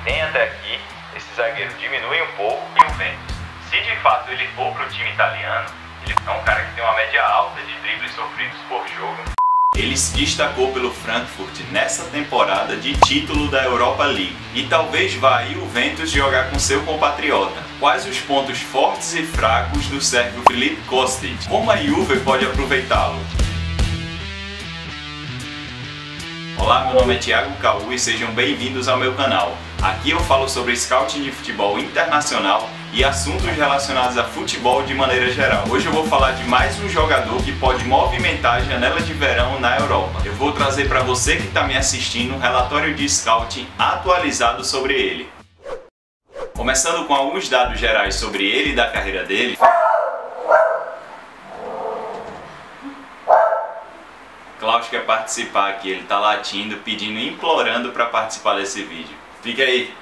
vem até aqui, esse zagueiro diminui um pouco e o Juventus. Se de fato ele for para o time italiano, ele é um cara que tem uma média alta de dribles sofridos por jogo. Ele se destacou pelo Frankfurt nessa temporada de título da Europa League e talvez vá aí o Juventus jogar com seu compatriota. Quais os pontos fortes e fracos do sérvio Filip Kostic? Como a Juve pode aproveitá-lo? Olá, meu nome é Thiago Caú e sejam bem-vindos ao meu canal. Aqui eu falo sobre scouting de futebol internacional e assuntos relacionados a futebol de maneira geral. Hoje eu vou falar de mais um jogador que pode movimentar a janela de verão na Europa. Eu vou trazer para você que está me assistindo um relatório de scouting atualizado sobre ele. Começando com alguns dados gerais sobre ele e da carreira dele. Klaus quer participar aqui, ele tá latindo, pedindo, implorando para participar desse vídeo. Fica aí!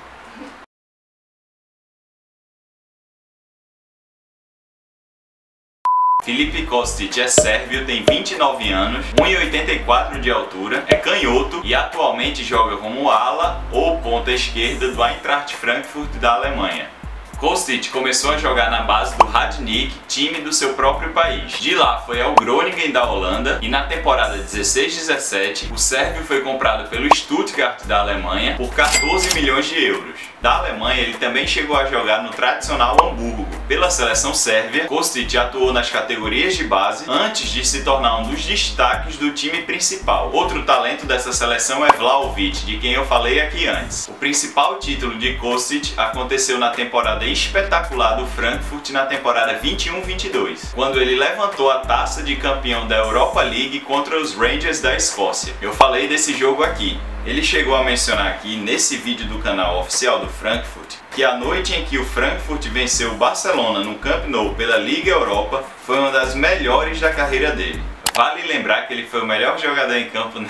Filip Kostic é sérvio, tem 29 anos, 1,84 de altura, é canhoto e atualmente joga como ala ou ponta esquerda do Eintracht Frankfurt da Alemanha. Kostic começou a jogar na base do Radnik, time do seu próprio país. De lá foi ao Groningen da Holanda e na temporada 16-17 o sérvio foi comprado pelo Stuttgart da Alemanha por 14 milhões de euros. Da Alemanha ele também chegou a jogar no tradicional Hamburgo. Pela seleção sérvia, Kostic atuou nas categorias de base antes de se tornar um dos destaques do time principal. Outro talento dessa seleção é Vlahovic, de quem eu falei aqui antes. O principal título de Kostic aconteceu na temporada espetacular do Frankfurt na temporada 21-22, quando ele levantou a taça de campeão da Europa League contra os Rangers da Escócia. Eu falei desse jogo aqui. Ele chegou a mencionar aqui nesse vídeo do canal oficial do Frankfurt que a noite em que o Frankfurt venceu o Barcelona no Camp Nou pela Liga Europa foi uma das melhores da carreira dele. Vale lembrar que ele foi o melhor jogador em campo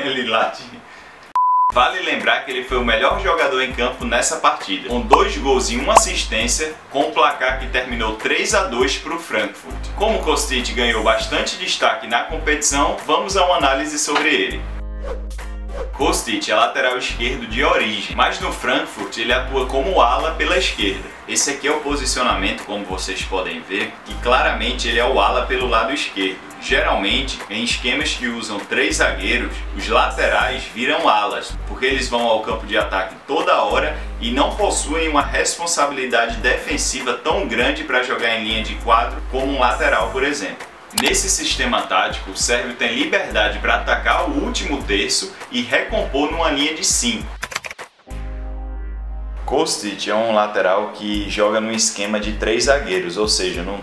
Vale lembrar que ele foi o melhor jogador em campo nessa partida, com 2 gols e 1 assistência, com um placar que terminou 3-2 para o Frankfurt. Como Kostic ganhou bastante destaque na competição, vamos a uma análise sobre ele. Kostic é lateral esquerdo de origem, mas no Frankfurt ele atua como ala pela esquerda. Esse aqui é o posicionamento, como vocês podem ver, que claramente ele é o ala pelo lado esquerdo. Geralmente, em esquemas que usam 3 zagueiros, os laterais viram alas, porque eles vão ao campo de ataque toda hora e não possuem uma responsabilidade defensiva tão grande para jogar em linha de quadro como um lateral, por exemplo. Nesse sistema tático, o sérvio tem liberdade para atacar o último terço e recompor numa linha de 5. Kostic é um lateral que joga num esquema de 3 zagueiros, ou seja, num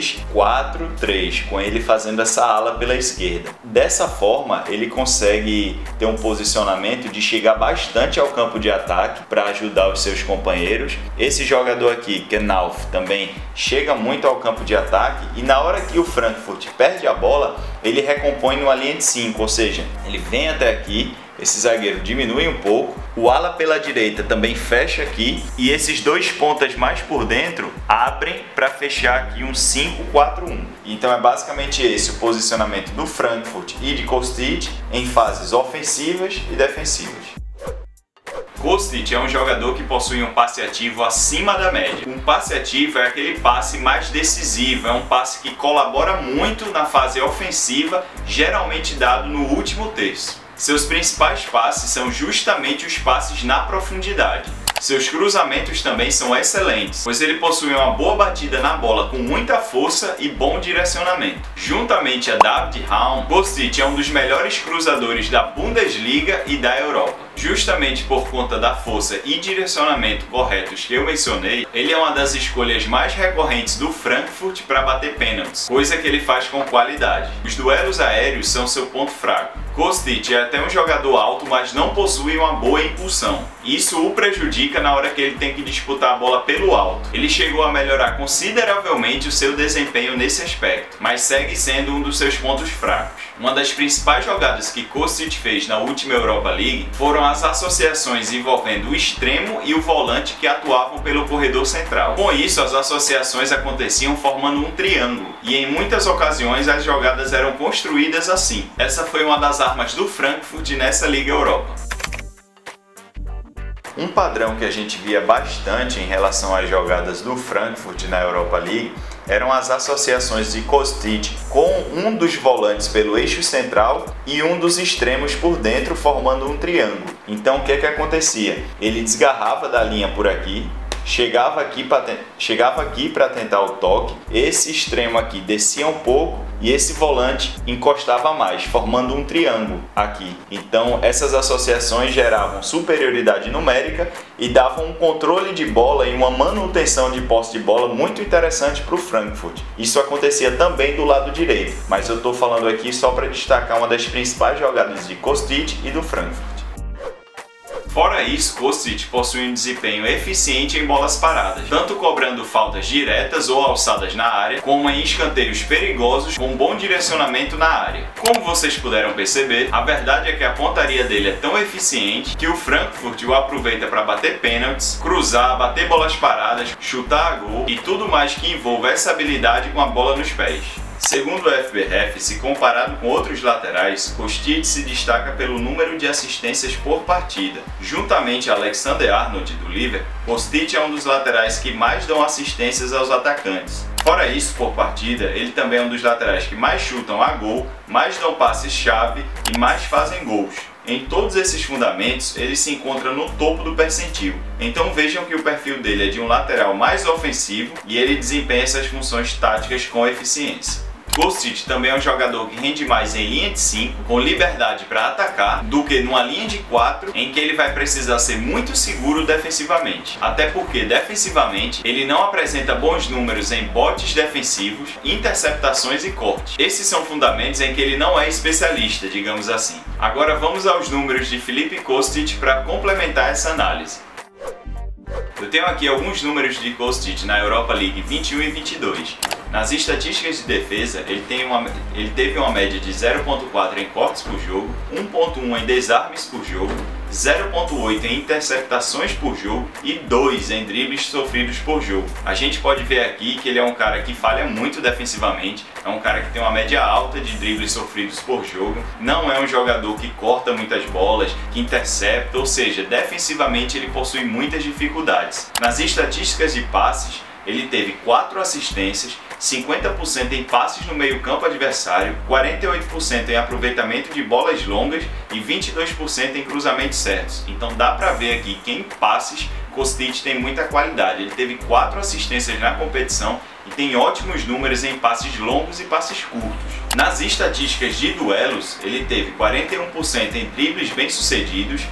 3-4-3, com ele fazendo essa ala pela esquerda. Dessa forma, ele consegue ter um posicionamento de chegar bastante ao campo de ataque para ajudar os seus companheiros. Esse jogador aqui, Knauf, também chega muito ao campo de ataque e na hora que o Frankfurt perde a bola, ele recompõe numa linha de 5, ou seja, ele vem até aqui, esse zagueiro diminui um pouco, o ala pela direita também fecha aqui e esses 2 pontas mais por dentro abrem para fechar aqui um 5-4-1. Então é basicamente esse o posicionamento do Frankfurt e de Kostic em fases ofensivas e defensivas. Kostic é um jogador que possui um passe ativo acima da média. Um passe ativo é aquele passe mais decisivo, é um passe que colabora muito na fase ofensiva, geralmente dado no último terço. Seus principais passes são justamente os passes na profundidade. Seus cruzamentos também são excelentes, pois ele possui uma boa batida na bola com muita força e bom direcionamento. Juntamente a David Raum, Kostic é um dos melhores cruzadores da Bundesliga e da Europa. Justamente por conta da força e direcionamento corretos que eu mencionei, ele é uma das escolhas mais recorrentes do Frankfurt para bater pênaltis, coisa que ele faz com qualidade. Os duelos aéreos são seu ponto fraco. Kostic é até um jogador alto, mas não possui uma boa impulsão. Isso o prejudica na hora que ele tem que disputar a bola pelo alto. Ele chegou a melhorar consideravelmente o seu desempenho nesse aspecto, mas segue sendo um dos seus pontos fracos. Uma das principais jogadas que Kostic fez na última Europa League foram as associações envolvendo o extremo e o volante que atuavam pelo corredor central. Com isso, as associações aconteciam formando um triângulo, e em muitas ocasiões as jogadas eram construídas assim. Essa foi uma das armas do Frankfurt nessa Liga Europa. Um padrão que a gente via bastante em relação às jogadas do Frankfurt na Europa League eram as associações de Kostic com um dos volantes pelo eixo central e um dos extremos por dentro, formando um triângulo. Então o que acontecia? Ele desgarrava da linha por aqui, chegava aqui para tentar o toque, esse extremo aqui descia um pouco e esse volante encostava mais, formando um triângulo aqui. Então essas associações geravam superioridade numérica e davam um controle de bola e uma manutenção de posse de bola muito interessante para o Frankfurt. Isso acontecia também do lado direito, mas eu estou falando aqui só para destacar uma das principais jogadas de Kostic e do Frankfurt. Fora isso, Kostic possui um desempenho eficiente em bolas paradas, tanto cobrando faltas diretas ou alçadas na área, como em escanteios perigosos com bom direcionamento na área. Como vocês puderam perceber, a verdade é que a pontaria dele é tão eficiente que o Frankfurt o aproveita para bater pênaltis, cruzar, bater bolas paradas, chutar a gol e tudo mais que envolva essa habilidade com a bola nos pés. Segundo o FBref, se comparado com outros laterais, Kostic se destaca pelo número de assistências por partida. Juntamente a Alexander-Arnold do Liverpool, Kostic é um dos laterais que mais dão assistências aos atacantes. Fora isso, por partida, ele também é um dos laterais que mais chutam a gol, mais dão passes-chave e mais fazem gols. Em todos esses fundamentos, ele se encontra no topo do percentil. Então vejam que o perfil dele é de um lateral mais ofensivo e ele desempenha essas funções táticas com eficiência. Kostic também é um jogador que rende mais em linha de 5, com liberdade para atacar, do que numa linha de 4, em que ele vai precisar ser muito seguro defensivamente. Até porque, defensivamente, ele não apresenta bons números em botes defensivos, interceptações e cortes. Esses são fundamentos em que ele não é especialista, digamos assim. Agora vamos aos números de Philipp Kostic para complementar essa análise. Eu tenho aqui alguns números de Kostic na Europa League 21 e 22. Nas estatísticas de defesa, ele teve uma média de 0.4 em cortes por jogo, 1.1 em desarmes por jogo, 0.8 em interceptações por jogo e 2 em dribles sofridos por jogo. A gente pode ver aqui que ele é um cara que falha muito defensivamente, é um cara que tem uma média alta de dribles sofridos por jogo, não é um jogador que corta muitas bolas, que intercepta, ou seja, defensivamente ele possui muitas dificuldades. Nas estatísticas de passes, ele teve 4 assistências, 50% em passes no meio-campo adversário, 48% em aproveitamento de bolas longas e 22% em cruzamentos certos. Então dá pra ver aqui que em passes Kostic tem muita qualidade. Ele teve 4 assistências na competição e tem ótimos números em passes longos e passes curtos. Nas estatísticas de duelos, ele teve 41% em dribles bem-sucedidos,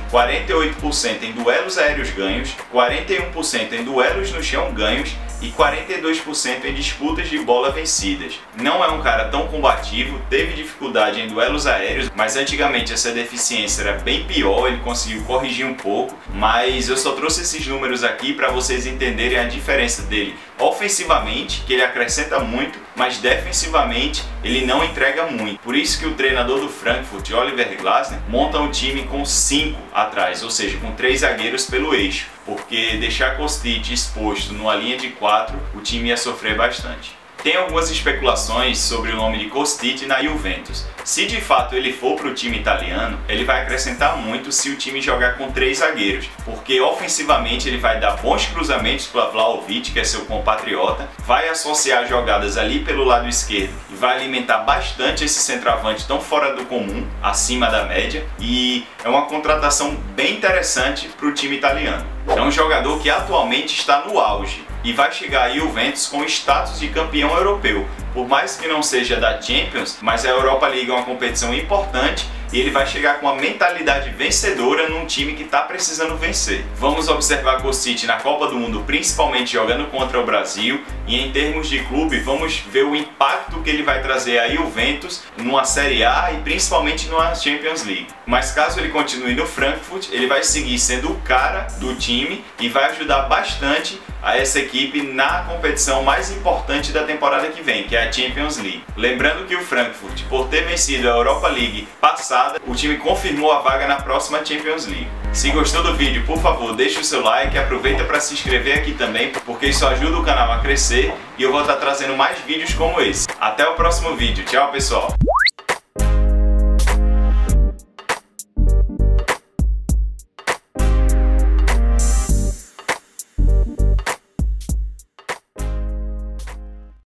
48% em duelos aéreos ganhos, 41% em duelos no chão ganhos e 42% em disputas de bola vencidas. Não é um cara tão combativo, teve dificuldade em duelos aéreos, mas antigamente essa deficiência era bem pior, ele conseguiu corrigir um pouco, mas eu só trouxe esses números aqui para vocês entenderem a diferença dele ofensivamente, que ele acrescenta muito, mas defensivamente ele não entrega muito. Por isso que o treinador do Frankfurt, Oliver Glasner, monta um time com 5 atrás, ou seja, com 3 zagueiros pelo eixo, porque deixar Kostic exposto numa linha de 4, o time ia sofrer bastante. Tem algumas especulações sobre o nome de Kostic na Juventus. Se de fato ele for para o time italiano, ele vai acrescentar muito se o time jogar com 3 zagueiros, porque ofensivamente ele vai dar bons cruzamentos para Vlahovic, que é seu compatriota, vai associar jogadas ali pelo lado esquerdo e vai alimentar bastante esse centroavante tão fora do comum, acima da média, e é uma contratação bem interessante para o time italiano. É um jogador que atualmente está no auge e vai chegar a Juventus com status de campeão europeu. Por mais que não seja da Champions, mas a Europa League é uma competição importante e ele vai chegar com uma mentalidade vencedora num time que está precisando vencer. Vamos observar Kostic na Copa do Mundo, principalmente jogando contra o Brasil, e em termos de clube vamos ver o impacto que ele vai trazer a Juventus numa Série A e principalmente numa Champions League. Mas caso ele continue no Frankfurt, ele vai seguir sendo o cara do time e vai ajudar bastante a essa equipe na competição mais importante da temporada que vem, que é a Champions League. Lembrando que o Frankfurt, por ter vencido a Europa League passada, o time confirmou a vaga na próxima Champions League. Se gostou do vídeo, por favor, deixe o seu like e aproveita para se inscrever aqui também, porque isso ajuda o canal a crescer e eu vou estar trazendo mais vídeos como esse. Até o próximo vídeo. Tchau, pessoal!